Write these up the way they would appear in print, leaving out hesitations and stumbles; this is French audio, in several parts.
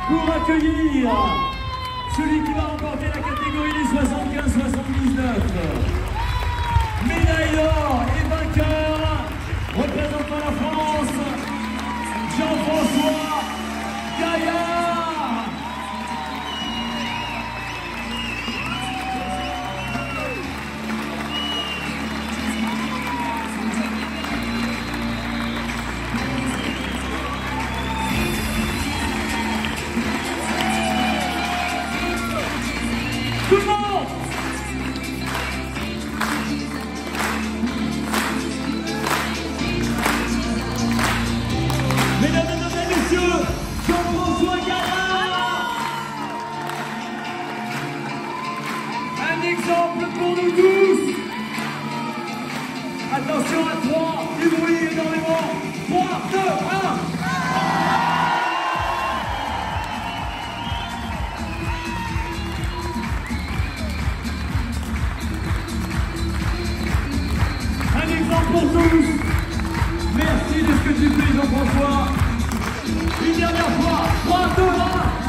pour accueillir celui qui va remporter la catégorie des 75-79. Médaille d'or et vainqueur, représentant la France, Jean-François Gaillard. Tout le monde! Mesdames et messieurs, Jean-François Gaillard! Un exemple pour nous tous! Attention à 3, du bruit énormément! 3, 2, 1! Un exemple pour tous. Merci de ce que tu fais, Jean-François. Une dernière fois. 3, 2, 1.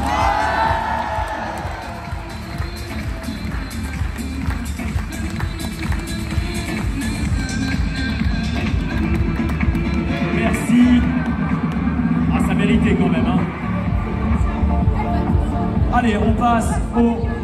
Merci. Ah, ça méritait quand même, hein. Allez, on passe au